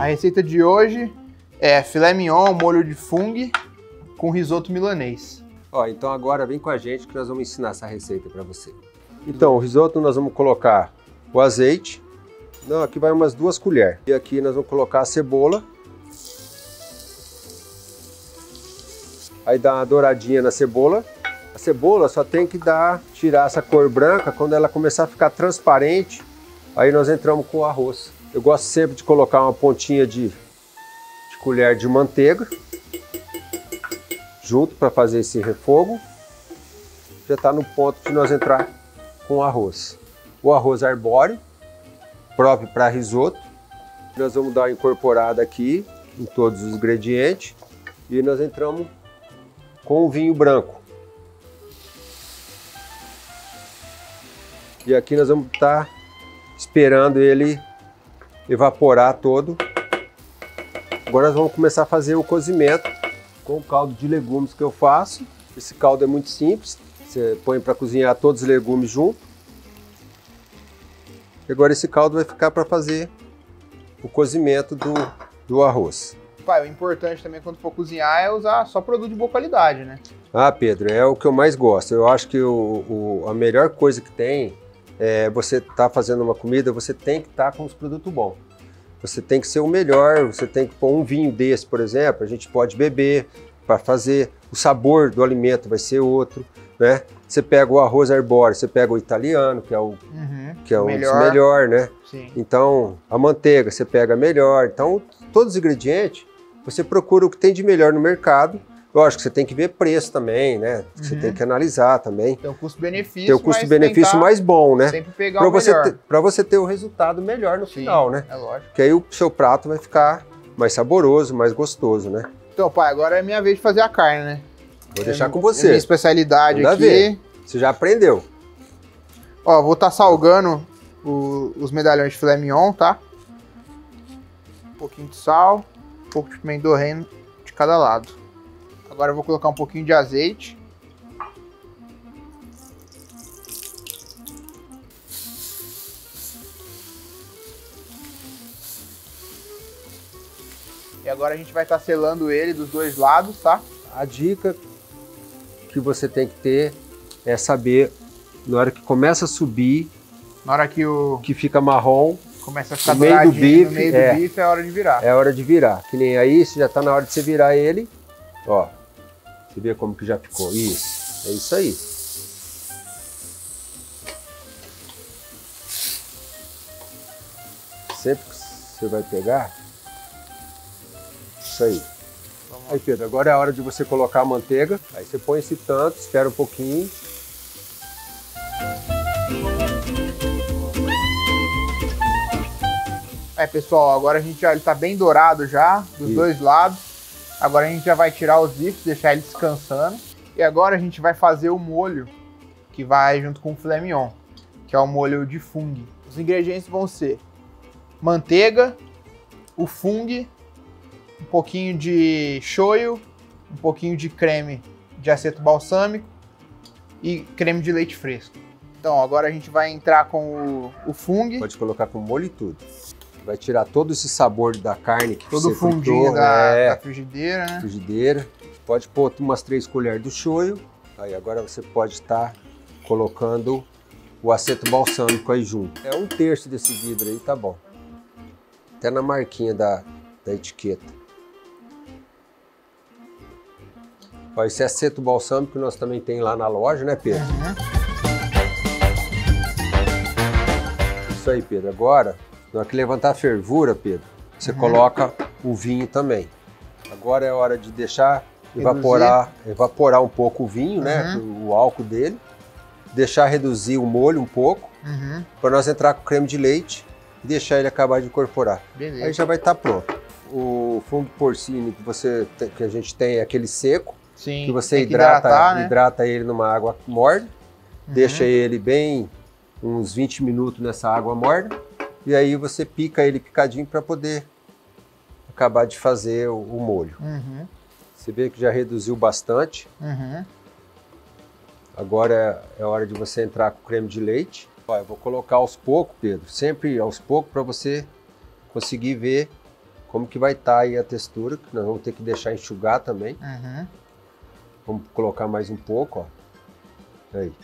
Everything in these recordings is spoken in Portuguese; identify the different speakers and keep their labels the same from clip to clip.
Speaker 1: receita de hoje é filé mignon, molho de fungo com risoto milanês.
Speaker 2: Ó, então agora vem com a gente que nós vamos ensinar essa receita para você. Então, o risoto nós vamos colocar o azeite. Não, aqui vai umas 2 colheres. E aqui nós vamos colocar a cebola. Aí dá uma douradinha na cebola. A cebola só tem que tirar essa cor branca quando ela começar a ficar transparente. Aí nós entramos com o arroz. Eu gosto sempre de colocar uma pontinha de colher de manteiga junto para fazer esse refogo. Já está no ponto de nós entrar com o arroz. O arroz arbóreo, próprio para risoto. Nós vamos dar uma incorporada aqui em todos os ingredientes. E nós entramos com o vinho branco. E aqui nós vamos estar esperando ele evaporar todo. Agora nós vamos começar a fazer o cozimento com o caldo de legumes que eu faço. Esse caldo é muito simples. Você põe para cozinhar todos os legumes junto. E agora esse caldo vai ficar para fazer o cozimento do arroz.
Speaker 1: Pai, o importante também quando for cozinhar é usar só produto de boa qualidade, né?
Speaker 2: Ah, Pedro, é o que eu mais gosto. Eu acho que a melhor coisa que tem é você tá fazendo uma comida, você tem que estar com os produtos bons. Você tem que ser o melhor, você tem que pôr um vinho desse, por exemplo, a gente pode beber para fazer, o sabor do alimento vai ser outro, né? Você pega o arroz arbóreo, você pega o italiano, que é um dos melhores, né?
Speaker 1: Sim.
Speaker 2: Então, a manteiga você pega melhor. Então, todos os ingredientes, você procura o que tem de melhor no mercado. Lógico que você tem que ver preço também, né? Você tem que analisar também.
Speaker 1: Tem o custo-benefício.
Speaker 2: Tem o custo-benefício mais bom, né?
Speaker 1: Sempre pegar o melhor.
Speaker 2: Para você ter o resultado melhor no final, né?
Speaker 1: É lógico.
Speaker 2: Que aí o seu prato vai ficar mais saboroso, mais gostoso, né?
Speaker 1: Então, pai, agora é minha vez de fazer a carne, né?
Speaker 2: Vou deixar com você.
Speaker 1: É minha especialidade
Speaker 2: Manda
Speaker 1: aqui.
Speaker 2: ver. Você já aprendeu.
Speaker 1: Ó, vou estar salgando os medalhões de filé mignon, tá? Um pouquinho de sal, um pouco de pimenta do reino de cada lado. Agora eu vou colocar um pouquinho de azeite. E agora a gente vai estar selando ele dos dois lados, tá?
Speaker 2: A dica que você tem que ter é saber, na hora que começa a subir,
Speaker 1: na hora que
Speaker 2: fica marrom,
Speaker 1: começa a ficar
Speaker 2: no meio do bife,
Speaker 1: no meio do bife é hora de virar.
Speaker 2: É hora de virar. Que nem aí, já está na hora de você virar ele, ó. Você vê como que já ficou? Isso, é isso aí. Sempre que você vai pegar, isso aí. Aí, Pedro, agora é a hora de você colocar a manteiga. Aí você põe esse tanto, espera um pouquinho.
Speaker 1: Aí, pessoal, agora ele tá bem dourado já, dos dois lados. Agora a gente já vai tirar os bifes, deixar ele descansando. E agora a gente vai fazer o molho que vai junto com o filé mignon, que é o molho de fungo. Os ingredientes vão ser manteiga, o fungo, um pouquinho de shoyu, um pouquinho de creme de aceto balsâmico e creme de leite fresco. Então agora a gente vai entrar com o fungo.
Speaker 2: Pode colocar com molho e tudo. Vai tirar todo esse sabor da carne que
Speaker 1: todo
Speaker 2: você
Speaker 1: fundinho da frigideira, né?
Speaker 2: Frigideira. Pode pôr umas 3 colheres do shoyu. Aí agora você pode estar colocando o aceto balsâmico aí junto. É 1/3 desse vidro aí, tá bom. Até na marquinha da etiqueta. Ó, esse aceto balsâmico nós também tem lá na loja, né, Pedro? Isso aí, Pedro. Agora, na hora que levantar a fervura, Pedro, você coloca o vinho também. Agora é hora de deixar evaporar um pouco o vinho, né? O álcool dele. Deixar reduzir o molho um pouco. Para nós entrar com o creme de leite e deixar ele acabar de incorporar.
Speaker 1: Beleza.
Speaker 2: Aí já vai estar pronto. O fungo porcino que a gente tem é aquele seco.
Speaker 1: Sim,
Speaker 2: que você
Speaker 1: hidrata,
Speaker 2: hidrata ele numa água morna. Deixa ele bem uns 20 minutos nessa água morna. E aí você pica ele picadinho para poder acabar de fazer o molho. Você vê que já reduziu bastante. Agora é hora de você entrar com o creme de leite. Ó, eu vou colocar aos poucos, Pedro, sempre aos poucos para você conseguir ver como que vai estar aí a textura, que nós vamos ter que deixar enxugar também.
Speaker 1: Uhum.
Speaker 2: Vamos colocar mais um pouco, ó. Aí.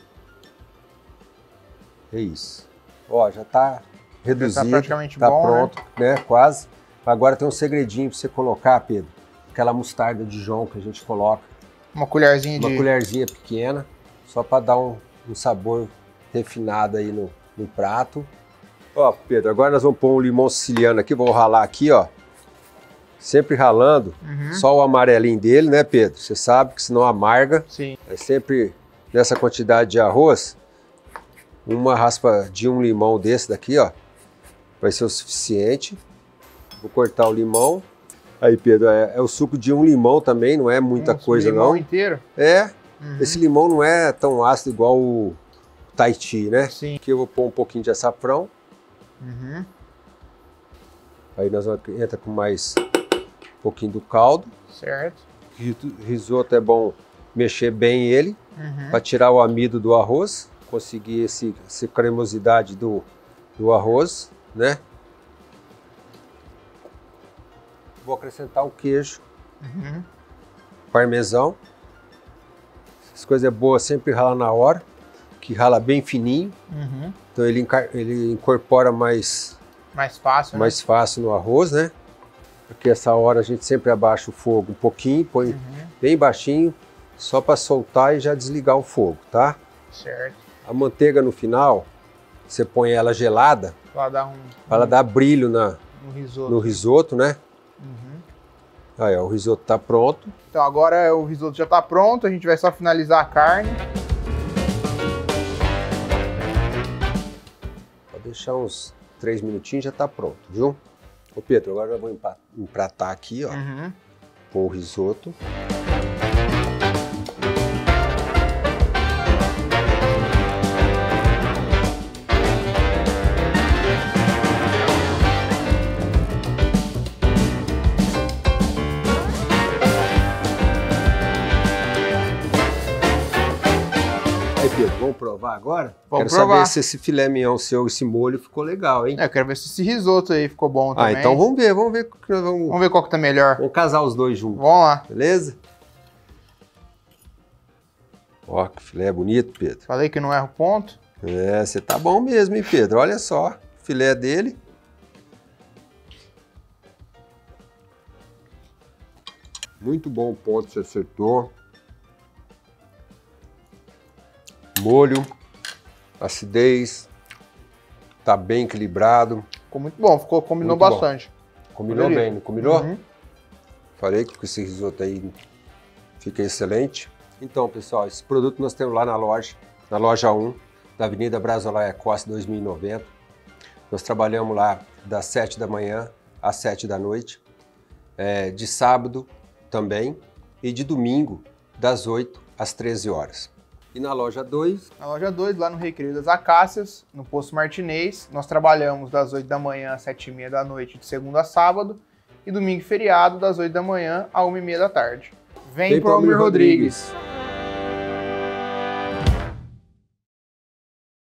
Speaker 2: É isso. Ó, já tá reduzido,
Speaker 1: já tá praticamente
Speaker 2: tá
Speaker 1: bom,
Speaker 2: pronto, né? Quase. Agora tem um segredinho para você colocar, Pedro. Aquela mostarda de Dijon que a gente coloca.
Speaker 1: Uma colherzinha
Speaker 2: Uma colherzinha pequena, só para dar um sabor refinado aí no prato. Ó, Pedro, agora nós vamos pôr um limão siciliano aqui, vou ralar aqui, ó. Sempre ralando, só o amarelinho dele, né, Pedro? Você sabe que senão amarga.
Speaker 1: Sim.
Speaker 2: É sempre nessa quantidade de arroz, uma raspa de um limão desse daqui, ó, vai ser o suficiente. Vou cortar o limão. Aí, Pedro, é o suco de um limão também, não é muita coisa não.
Speaker 1: Limão inteiro?
Speaker 2: É. Esse limão não é tão ácido igual o Tahiti, né?
Speaker 1: Sim.
Speaker 2: Aqui eu vou pôr um pouquinho de açafrão. Aí nós vamos entrar com mais um pouquinho do caldo.
Speaker 1: Certo.
Speaker 2: Risoto é bom mexer bem ele, para tirar o amido do arroz, conseguir essa cremosidade do arroz, né? Vou acrescentar o queijo, parmesão. Essas coisas é boa sempre rala na hora, que rala bem fininho. Então ele incorpora mais
Speaker 1: fácil,
Speaker 2: mais fácil no arroz, né? Porque essa hora a gente sempre abaixa o fogo um pouquinho, põe bem baixinho, só para soltar e já desligar o fogo, tá?
Speaker 1: Certo.
Speaker 2: A manteiga no final, você põe ela gelada,
Speaker 1: para
Speaker 2: ela dar brilho
Speaker 1: no
Speaker 2: risoto, né? Aí, ó, o risoto tá pronto.
Speaker 1: Então agora o risoto já tá pronto, a gente vai só finalizar a carne.
Speaker 2: Pode deixar uns 3 minutinhos, já tá pronto, viu? Ô Pedro, agora eu vou empratar aqui, ó, com o risoto. Pedro, vamos provar agora?
Speaker 1: Vamos
Speaker 2: Quero
Speaker 1: provar.
Speaker 2: saber se esse filé mignon seu, esse molho ficou legal, hein?
Speaker 1: Eu quero ver se esse risoto aí ficou bom também.
Speaker 2: Então vamos ver.
Speaker 1: Vamos ver qual que tá melhor.
Speaker 2: Vamos casar os dois juntos.
Speaker 1: Vamos lá.
Speaker 2: Beleza? Ó, que filé bonito, Pedro.
Speaker 1: Falei que não erra o ponto.
Speaker 2: É, você tá bom mesmo, hein, Pedro? Olha só, o filé dele. Muito bom o ponto, você acertou. Molho, acidez, tá bem equilibrado.
Speaker 1: Ficou muito bom, combinou
Speaker 2: Muito
Speaker 1: bastante.
Speaker 2: Combinou bem, não combinou? Falei que com esse risoto aí fica excelente. Então, pessoal, esse produto nós temos lá na loja 1, da Avenida Brasolaya Costa 2090. Nós trabalhamos lá das 7 da manhã às 7 da noite, de sábado também e de domingo das 8 às 13 horas. E na loja 2?
Speaker 1: Na loja 2, lá no Recreio das Acácias, no Posto Martinez, nós trabalhamos das 8 da manhã às 7h30 da noite, de segunda a sábado, e domingo e feriado, das 8 da manhã à 1h30 da tarde. Vem pro Almir Rodrigues!